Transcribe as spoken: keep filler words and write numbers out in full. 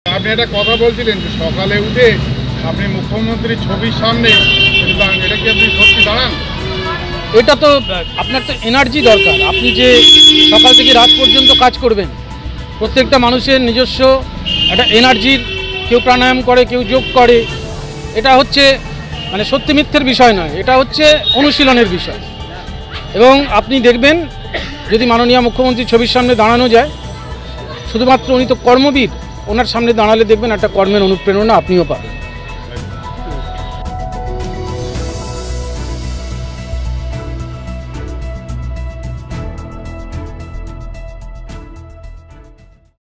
আপনি একটা কথা বলছিলেন যে সকালে উঠে আপনি মুখ্যমন্ত্রীর ছবির সামনে এটা কি আপনি সত্যি দাঁড়ান? এটা তো আপনার তো এনার্জি দরকার। আপনি যে সকাল থেকে রাত পর্যন্ত কাজ করবেন, প্রত্যেকটা মানুষের নিজস্ব একটা এনার্জির, কেউ প্রাণায়াম করে, কেউ যোগ করে। এটা হচ্ছে মানে সত্যি মিথ্যের বিষয় নয়, এটা হচ্ছে অনুশীলনের বিষয়। এবং আপনি দেখবেন যদি মাননীয় মুখ্যমন্ত্রীর ছবির সামনে দাঁড়ানো যায়, শুধুমাত্র উনি তো কর্মবীর, ওনার সামনে দাঁড়ালে দেখবেন একটা কর্মের অনুপ্রেরণা আপনিও পাবেন।